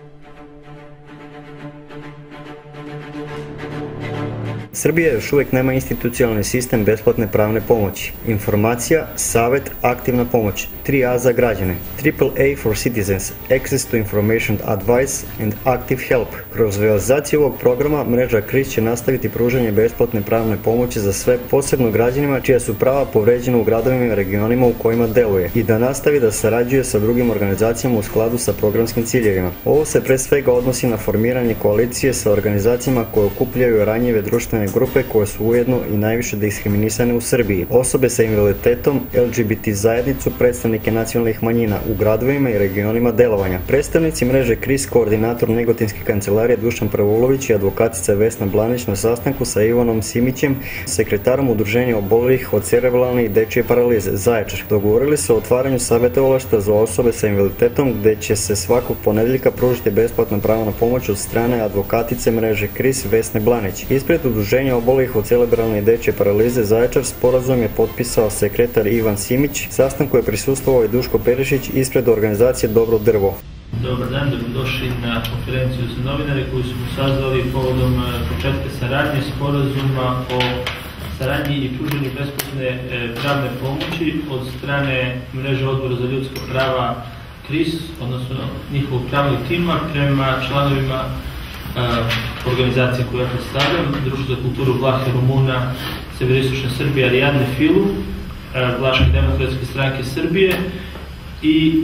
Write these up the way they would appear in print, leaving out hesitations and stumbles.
Srbija još uvijek nema institucionalni sistem besplatne pravne pomoći. Informacija, savjet, aktivna pomoć, 3A za građane, AAA for citizens, access to information advice and active help. Kroz realizaciju ovog programa mreža KRIS će nastaviti pružanje besplatne pravne pomoći za sve, posebno građanima čija su prava povređena u gradovima i regionima u kojima deluje, i da nastavi da sarađuje sa drugim organizacijama u skladu sa programskim ciljevima. Ovo se pre svega odnosi na formiranje koalicije sa organizacijama koje okupljaju ranjive društvene grupe koje su ujedno i najviše diskriminisane u Srbiji, osobe sa invaliditetom, LGBT zajednicu, predstavnike nacionalnih manjina u gradovima i regionima delovanja. Predstavnici mreže KRIS, koordinator Negotinske kancelarije Dušan Pravulović i advokatica Vesna Blanić na sastanku sa Ivanom Simićem, sekretarom udruženja obolelih od cerebralne i dečije paralize Zaječar, dogovorili se o otvaranju savjetovališta za osobe sa invaliditetom gde će se svakog ponedeljka pružiti besplatna pravna pomoć od strane advokatice mreže KRIS Vesne Blanić. Ispred udruženja obolelih od cerebralne i dečije paralize Zaječar sporazum je potpisao sekretar Ivan Simić. Sastanku je prisustvovao i Duško Perišić ispred organizacije Dobro drvo. Dobar dan, dobrodošli na konferenciju za novinare koju smo sazvali povodom početka saradnje sporazuma o saradnji i pružanju besplatne pravne pomoći od strane mreže Odbora za ljudska prava KRIS, odnosno njihovog pravnog tima, prema članovima organizacije koje ja predstavljam, Društvo za kulturu Vlahe Rumuna Severoistočne Srbije Ariadne Filu, Vlaške demokratske stranke Srbije i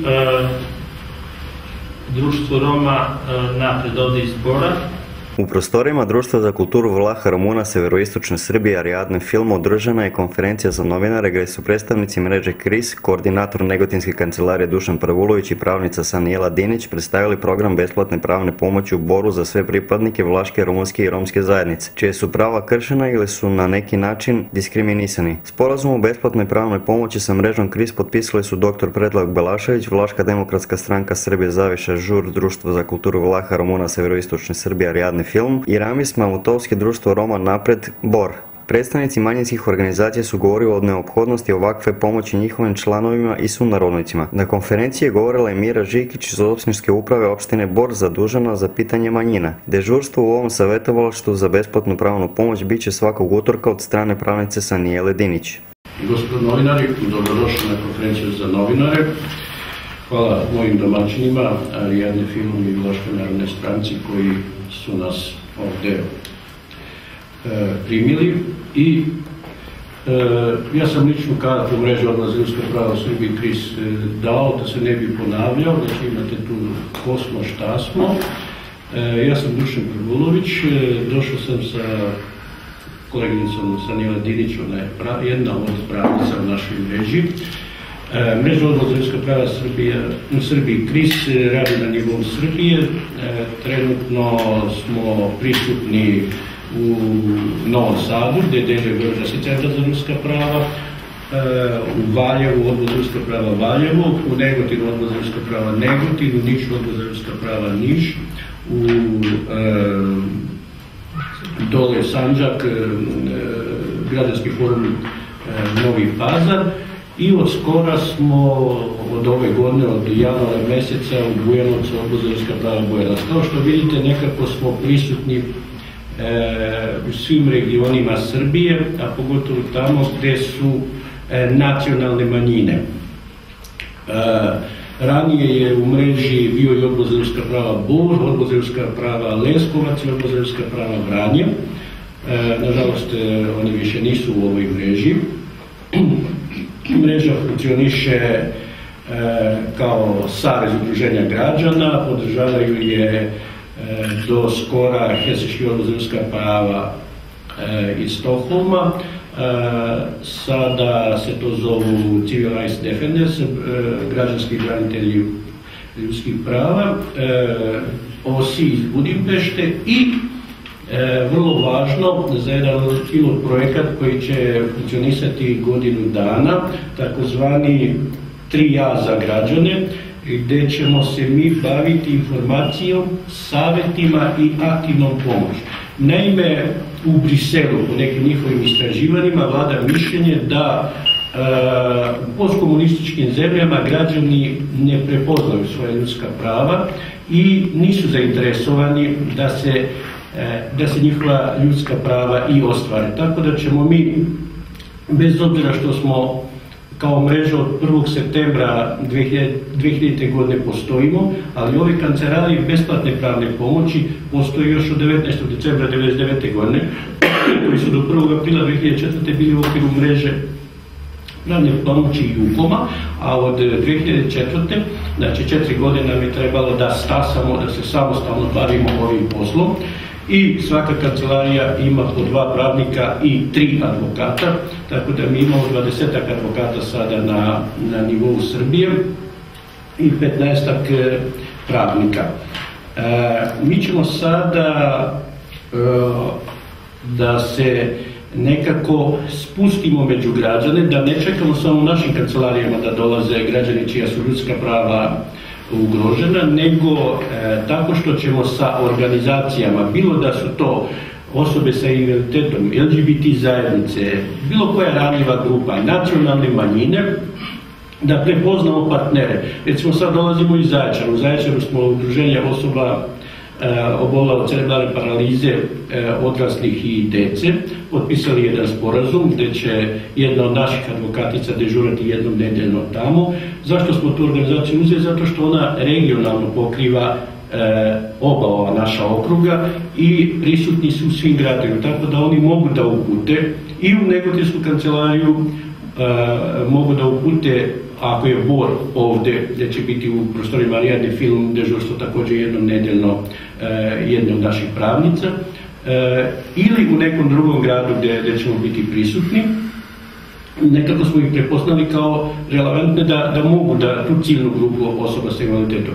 Društvo Roma napred ovde iz Bora. U prostorijama Društva za kulturu Vlaha Rumuna Severoistočne Srbije Ariadne Film održana je konferencija za novinare gdje su predstavnici mreže KRIS, koordinator Negotinske kancelarije Dušan Pravulović i pravnica Sanijela Dinić predstavili program besplatne pravne pomoći u Boru za sve pripadnike vlaške, rumunske i romske zajednice, čije su prava kršena ili su na neki način diskriminisani. Sporazum o besplatnoj pravnoj pomoći sa mrežom KRIS potpisali su dr. Predrag Belašević, Vlaška demokratska stranka Srbije Zaviša Žur, Društvo za kulturu Vlaha Rumuna Severoistočne Srbije Ariadne Film i Ramis Mamutovski, Društvo Roma napred Bor. Predstavnici manjinskih organizacija su govorili o neophodnosti ovakve pomoći njihovim članovima i sunarodnicima. Na konferenciji je govorila i Mira Žikić iz opštinske uprave opštine Bor zadužena za pitanje manjina. Dežurstvo u ovom savjetovalištu za besplatnu pravnu pomoć bit će svakog utorka od strane pravnice Sanijele Dinić. Gospod novinari, dobrodošli na konferenciju za novinare. Hvala mojim domaćinima, Ariadne Filmu i Vlaškoj narodnoj stranci koji su nas ovdje primili i ja sam ličnu kartu mreže Odbora za ljudska prava u Srbiji KRIS dao da se ne bi ponavljao, da će imate tu ko smo, šta smo. Ja sam Dušan Pravulović, došao sam sa koleginicom Sanijela Dinić, ona je jedna od pravnica u našoj mreži. Mreža Odbora za ljudska prava u Srbiji KRIS radi na nivou Srbije. Trenutno smo prisutni u Novom Sadu, gdje deluje Beogradski centar za ljudska prava, u Valjevu Odbor za ljudska prava Valjevo, u Negotinu Odbor za ljudska prava Negotin, u Nišu Odbor za ljudska prava Niš, u dole Sandžak, Građanski forum Novi Pazar. I od skora smo od ove godine, od januara mjeseca u Bujanovcu, Odbor za ljudska prava Bujanovac. Kao što vidite, nekako smo prisutni u svim regionima Srbije, a pogotovo tamo gdje su nacionalne manjine. Ranije je u mreži bio i Odbor za ljudska prava Bor, Odbor za ljudska prava Leskovac i Odbor za ljudska prava Vranje. Nažalost, oni više nisu u ovoj mreži. Mreža funkcioniše kao savez udruženja građana, podržavaju je do skora Helsinški odbor za ljudska prava iz Stokholma. Sada se to zovu Civil Rights Defenders, građanski branitelji ljudskih prava, OSI iz Budimpešte i vrlo važno za jedan pilot projekat koji će funkcionisati godinu dana, takozvani 3A za građane, gdje ćemo se mi baviti informacijom, savjetima i aktivnom pomoći. Naime, u Briselu, po nekim njihovim istraživanjima, vlada mišljenje da u postkomunističkim zemljama građani ne prepoznaju svoja ljudska prava i nisu zainteresovani da se njihova ljudska prava i ostvare. Tako da ćemo mi, bez obzira što smo kao mreža od 1. septembra 2000. godine postojimo, ali ove kancelarije besplatne pravne pomoći postoje još od 19. decembra 1999. godine, koji su do 1. aprila 2004. bili u okviru mreže pravne pomoći i UKOM-a, a od 2004. znači 4 godine nam je trebalo da stasamo, da se samostalno bavimo ovim poslom. I svaka kancelarija ima po 2 pravnika i 3 advokata, tako da mi imamo 20-ak advokata sada na nivou Srbije i 15-ak pravnika. Mi ćemo sada da se nekako spustimo među građane, da ne čekamo samo u našim kancelarijama da dolaze građani čija su ljudska prava ugrožena, nego tako što ćemo sa organizacijama, bilo da su to osobe sa invaliditetom, LGBT zajednice, bilo koja ranjiva grupa, nacionalne manjine, da prepoznamo partnere. Recimo sad dolazimo iz Zaječara. U Zaječaru smo udruženje osoba obolila od cerebralne paralize odraslih i dece potpisali jedan sporazum gdje će jedna od naših advokatica dežurati jednom nedeljno tamo. Zašto smo tu organizaciju uzeli? Zato što ona regionalno pokriva oba ova naša okruga i prisutni su u svim gradovima, tako da oni mogu da upute i u Negotinsku kancelariju, mogu da upute ako je Bor ovdje, gdje će biti u prostorima Marijadne film dežurstvo također jednom nedeljno jedne od naših pravnica, ili u nekom drugom gradu gdje ćemo biti prisutni. Nekako smo ih prepoznali kao relevantne da mogu da tu ciljnu grupu osoba sa invaliditetom.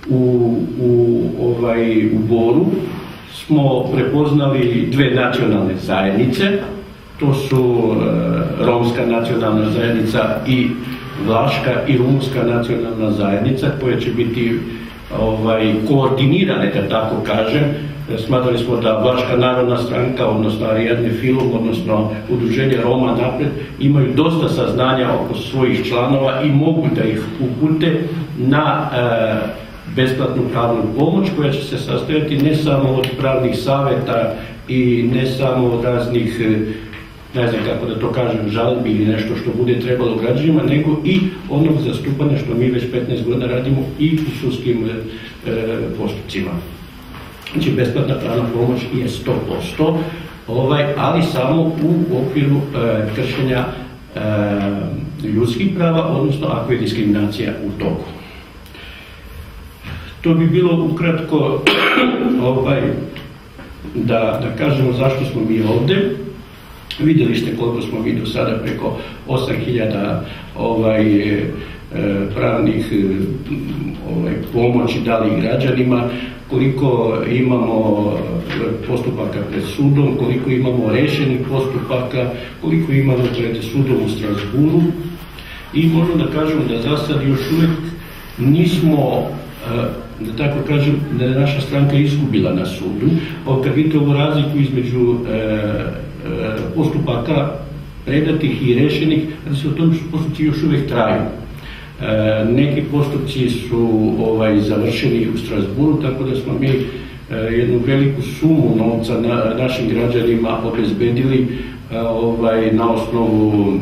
U Boru smo prepoznali 2 nacionalne zajednice, to su Romska nacionalna zajednica i Vlaška i Rumunska nacionalna zajednica, koje će biti koordinirane, da tako kažem. Smatrali smo da Vlaška narodna stranka, odnosno Ariadne film, odnosno Udruženje Roma napred, imaju dosta saznanja oko svojih članova i mogu da ih upute na besplatnu pravnu pomoć, koja će se sastojati ne samo od pravnih savjeta i ne samo od raznih, ne znam kako da to kažem, žalbi ili nešto što bude trebalo građanima, nego i onog zastupanja što mi već 15 godina radimo i u sudskim postupcima. Znači, besplatna pravna pomoć je 100%, ali samo u okviru kršenja ljudskih prava, odnosno ako je diskriminacija u toku. To bi bilo ukratko da kažemo zašto smo mi ovdje. Vidjeli ste koliko smo mi do sada, preko 8000 pravnih pomoći dali građanima, koliko imamo postupaka pred sudom, koliko imamo rešenih postupaka, koliko imamo pred sudom u Strasburu. I možemo da kažemo da za sad još uvijek nismo, da tako kažem, da je naša stranka izgubila na sudu. Kad vidite ovu razliku između postupaka predatih i rešenih, da se o tom postupci još uvijek traju. Neki postupci su završeni u Strasburu, tako da smo mi jednu veliku sumu novca našim građanima obezbedili na osnovu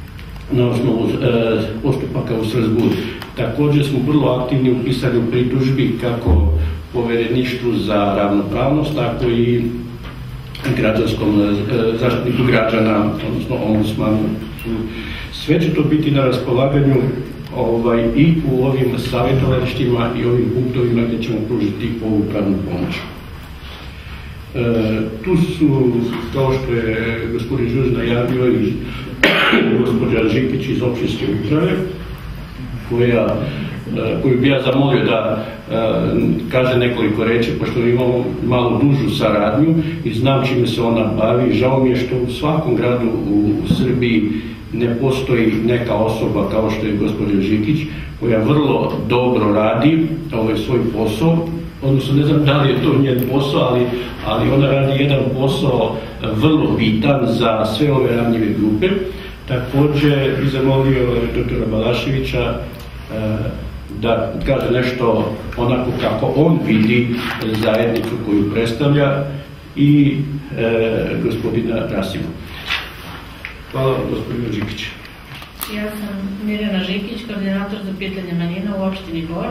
postupaka u Strasburu. Također smo vrlo aktivni u pisanju pritužbi kako Povereništvu za ravnopravnost, tako i građanskom zaštitniku građana, odnosno ombudsmanu. Sve će to biti na raspolaganju i u ovim savjetovalištima i ovim punktovima gdje ćemo pružiti ovu pravnu pomoć. Tu su, kao što je gospodin Žuž najavio, i gospođa Žikić iz općinske uprave, koju bi ja zamolio da kaže nekoliko reči, pošto imamo malo dužu saradnju i znam čime se ona bavi. Žao mi je što u svakom gradu u Srbiji ne postoji neka osoba kao što je gospođa Žikić, koja vrlo dobro radi svoj posao, odnosno ne znam da li je to njen posao, ali ona radi jedan posao vrlo bitan za sve ove ranjive grupe. Također bi zamolio doktora Balaševića da kaže nešto onako kako on vidi zajednicu koju predstavlja i gospodina Rasima. Hvala, gospodinu Žikić. Ja sam Mirjana Žikić, koordinator za pitanje manjina u opštini Bor.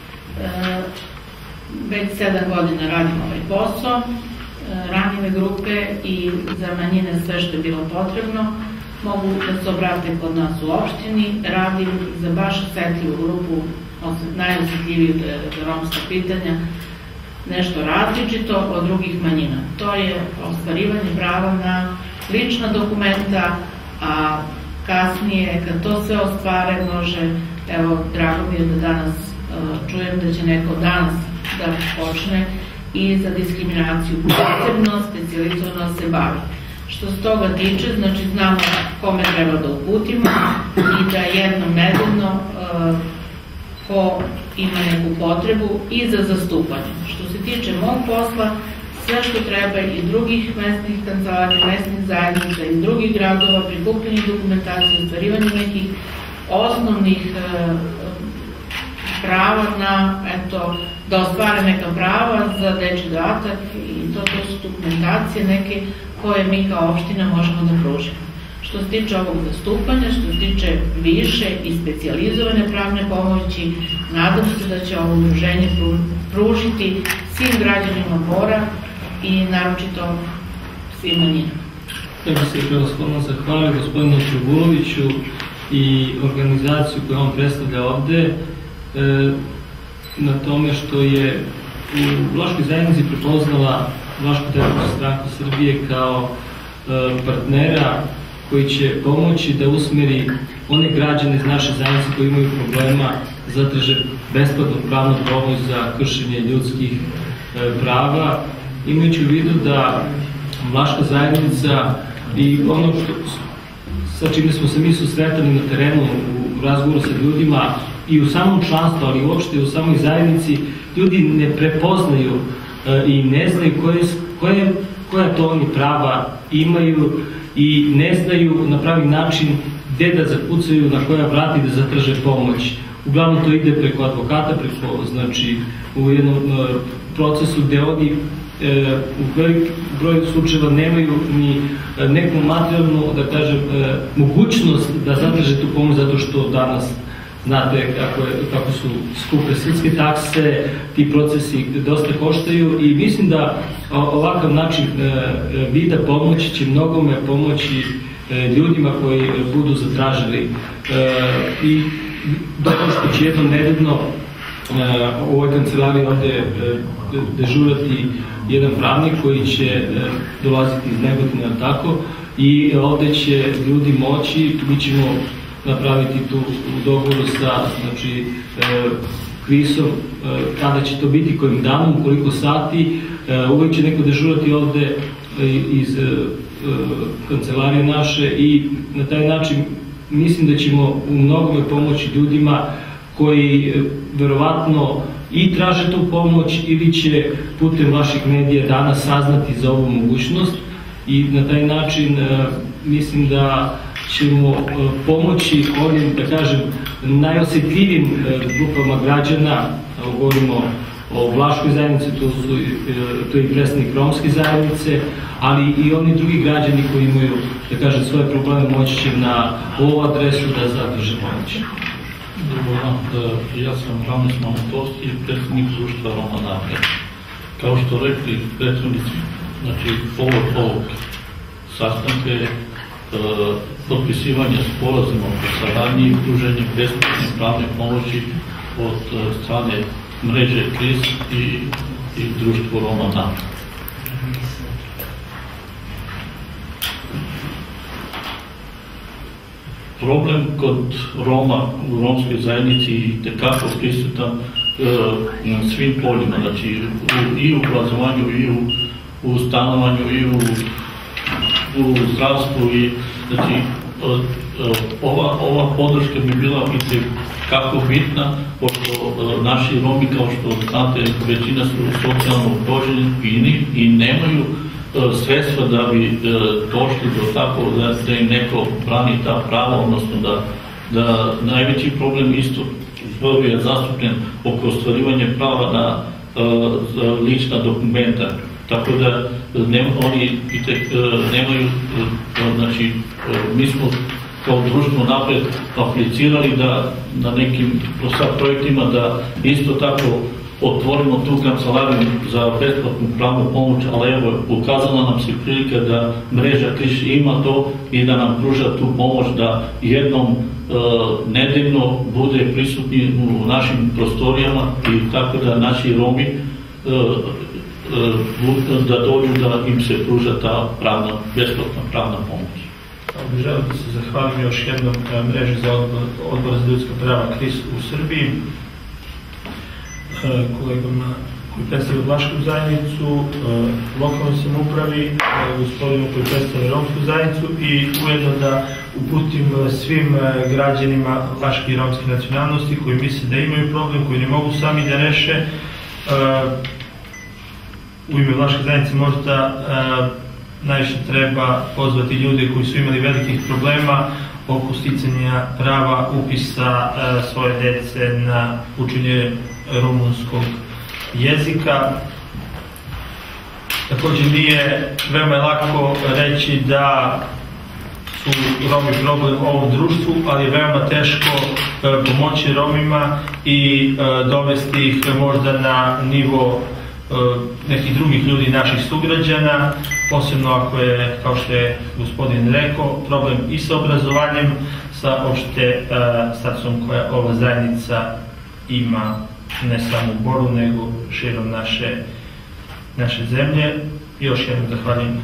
Već 7 godina radim ovaj posao, ranjive grupe i za manjine sve što je bilo potrebno. Mogu da se obrate kod nas u opštini, radim za baš osetljivu grupu, najosjetljiviju za romska pitanja, nešto različito od drugih manjina. To je ostvarivanje prava na lična dokumenta, a kasnije, kad to sve ostvare, može, evo, drago mi je da danas čujem da će neko danas da počne i za diskriminaciju posebno, specijalizovano se bavi. Što se toga tiče, znači znamo kome treba da uputimo i da jednom nedeljno ko ima neku potrebu i za zastupanje. Što se tiče mog posla, sve što treba i drugih mesnih kancelarija, mesnih zajednica i drugih gradova, prikupljanje dokumentacije, ostvarivanje nekih osnovnih prava na, eto, da ostvare neka prava za dečji dodatak i to su dokumentacije neke koje mi kao opština možemo da pružimo. Što se tiče ovog zastupanja, što se tiče više i specijalizovane pravne pomoći, nadam se da će ovo udruženje pružiti svim građanima Bora i naročito svim manjinama. Ja bih se prevashodno zahvalio gospodinu Čubuloviću i organizaciju koju on predstavlja ovde na tome što je u Vlaškoj zajednici prepoznala Vlašku demokratsku stranku Srbije kao partnera koji će pomoći da usmeri one građane iz naše zajednice koji imaju problema, zatraže besplatnu pravnu pomoć za kršenje ljudskih prava, imajući u vidu da Vlaška zajednica i ono sa čime smo se mi susretali na terenu u razgovoru sa ljudima i u samom članstvu, ali uopšte u samoj zajednici, ljudi ne prepoznaju i ne znaju koja to oni prava imaju i ne znaju na pravi način gde da zakucaju, na koja vrata i da zatraže pomoć. Uglavnom to ide preko advokata, znači u jednom procesu gde oni u velik broj slučajeva nemaju ni neku materijalnu, da kažem, mogućnost da zatraže tu pomoć zato što danas znate kako su skupe sudske takse, ti procesi dosta koštaju i mislim da ovakav način vida pomoći će mnogome pomoći ljudima koji budu zatražili. I dobro što će jednom nedeljno u ovoj kancelariji ovde dežurati jedan pravnik koji će dolaziti iz Negotina, tako, i ovde će ljudi moći, mi ćemo napraviti tu u dogovoru sa Krisom, kada će to biti, kojim danom, koliko sati, uvek će neko dežurati ovde iz kancelarije naše i na taj način mislim da ćemo u mnogome pomoći ljudima koji verovatno i traže tu pomoć ili će putem vaših medija danas saznati za ovu mogućnost i na taj način mislim da ćemo pomoći onim, da kažem, najosjetljivim grupama građana, govorimo o Vlaškoj zajednici, to je i predstavnik romske zajednice, ali i oni drugi građani koji imaju, da kažem, svoje probleme, moći će na ovu adresu da zatraže pomoć. Ja sam Ramis Mamotost i predsednik društva Roma napred. Kao što rekli predstavnici, znači ovog sastanka je potpisivanje sporazuma o saradnji i pružanje besplatne pravne pomoći od strane mreže KRIS i društvo Roma napred. Problem kod Roma u romskoj zajednici je tekako prisutan na svim poljima, znači i u obrazovanju, i u stanovanju, i u zdravstvu. Znači, ova podrška bi bila kako bitna, pošto naši Romi, kao što znate, većina su socijalno ugroženi i nemaju sredstva da bi došli do tako da im neko brani ta prava, odnosno da najveći problem isto je zastupljen oko ostvarivanja prava na lična dokumenta. Tako da oni nemaju, znači mi smo kao društvo napred aplicirali da na nekim projektima da isto tako otvorimo tu kancelariju za besplatnu pravnu pomoć, ali evo, ukazala nam se prilika da mreža KRIS ima to i da nam pruža tu pomoć da jednom nedeljno bude prisutni u našim prostorijama i tako da naši Romi da dođu da im se pruža ta besplatna pravna pomoć. Želim da se zahvalim još jednom mreži za Odbor za ljudska prava KRIS u Srbiji, kolegama koji predstavljaju Vlašku zajednicu, lokalnoj samoupravi, gospodinu koji predstavlja romsku zajednicu i ujedno da uputim svim građanima vlaške i romske nacionalnosti koji misle da imaju problem, koji ne mogu sami da reše. U ime Vlaške zajednice možda najviše treba pozvati ljude koji su imali velikih problema oko sticanja prava upisa svoje dece na učenje rumunskog jezika. Također nije veoma lako reći da su Romi problem u ovom društvu, ali je veoma teško pomoći Romima i dovesti ih možda na nivo nekih drugih ljudi, naših sugrađana, posebno ako je, kao što je gospodin rekao, problem i sa obrazovanjem, sa opšte statusom koja ova zajednica ima ne samo u Boru, nego širom naše zemlje. Još jednom zahvaljujem.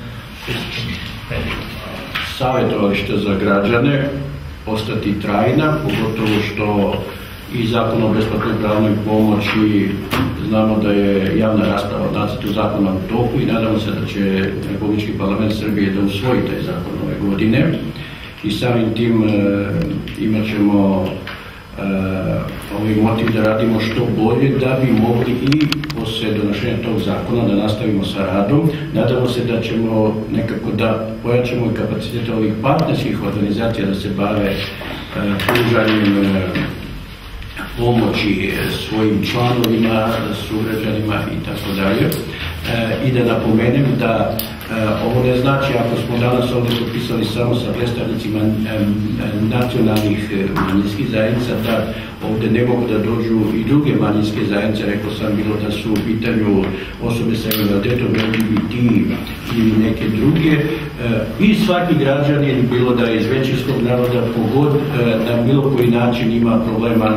Savjetovalište za građane ostati trajna, pogotovo što i Zakon o besplatnoj pravnoj pomoći znamo da je javna rasprava o nacrtu zakona u toku i nadamo se da će Republički parlament Srbije da usvoji taj zakon ove godine i samim tim imat ćemo ovaj motiv da radimo što bolje da bi mogli i posle donošenja tog zakona da nastavimo sa radom. Nadamo se da ćemo nekako da pojačamo i kapacitete ovih partnerskih organizacija da se bave pružanjem pomoći svojim članovima, sugrađanima i tako dalje. I da napomenem da ovo ne znači, ako smo danas ovdje potpisali samo sa predstavnicima nacionalnih manjinskih zajednica, da ovdje ne mogu da dođu i druge manjinske zajednice, rekao sam bilo da su u pitanju osobe sa invaliditetom, LGBT ili neke druge. I svaki građanin, bilo da je iz većinskog naroda, pogod na bilo koji način ima problema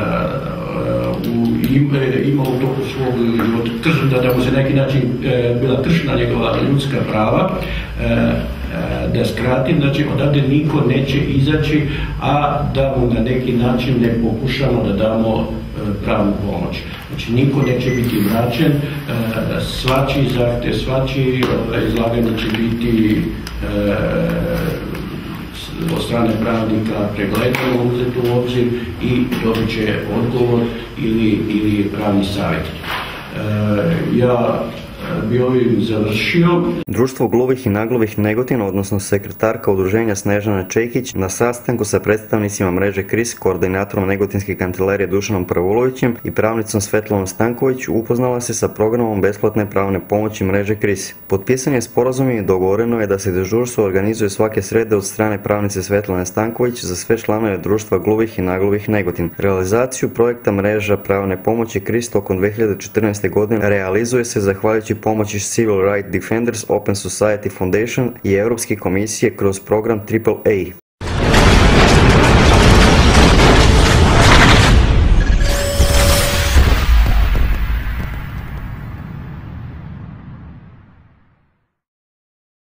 ima u toku svog života, da mu se neki način bila kršena njegova ljudska prava, da skratim, znači odavde niko neće izaći, a da mu na neki način ne pokušamo da damo pravnu pomoć. Znači niko neće biti vraćen, svačiji zahtev, svačiji izlaganje će biti od strane pravnika pregledano, uzeto u obzir i dobit će odgovor ili pravni savjet. Ja bi ovim završio. Društvo gluvih i naglavih Negotin, odnosno sekretarka udruženja Snežana Čekić, na sastanku sa predstavnicima mreže KRIS, koordinatorom Negotinske kancelarije Dušanom Pravulovićem i pravnicom Svetlanom Stanković, upoznala se sa programom besplatne pravne pomoći mreže KRIS. Potpisan je sporazum i dogovoreno je da se dežurstvo organizuje svake srede od strane pravnice Svetlane Stanković za sve članove društva gluvih i naglavih Negotin. Realizaciju projekta mreža pravne pomoći KRIS tokom 2014. godine realizuje se zahvaljujući pomoći Civil Rights Defenders Open Society Foundation i Europske komisije kroz program AAA.